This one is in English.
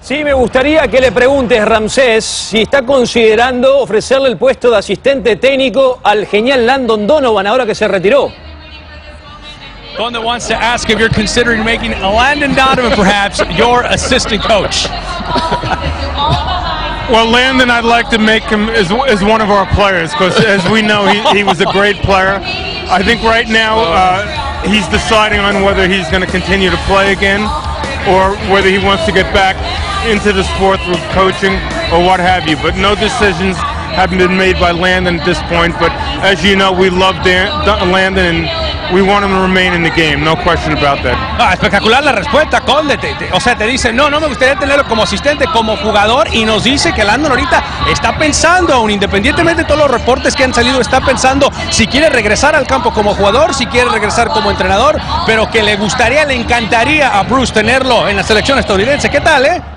Sí, me gustaría que le preguntes, Ramsés, si está considerando ofrecerle el puesto de asistente técnico al genial Landon Donovan ahora que se retiró. Conde wants to ask if you're considering making Landon Donovan perhaps your assistant coach. Well, Landon, I'd like to make him as one of our players because, as we know, he was a great player. I think right now he's deciding on whether he's going to continue to play again or whether he wants to get back into the sport through coaching or what have you. But no decisions haven't been made by Landon at this point. But as you know, we love Landon and we want him to remain in the game, no question about that. Espectacular la respuesta, Conde. O sea, te dice, no me gustaría tenerlo como asistente, como jugador, y nos dice que Landon ahorita está pensando, aún independientemente de todos los reportes que han salido, está pensando si quiere regresar al campo como jugador, si quiere regresar como entrenador, pero que le encantaría a Bruce tenerlo en la selección estadounidense. ¿Qué tal,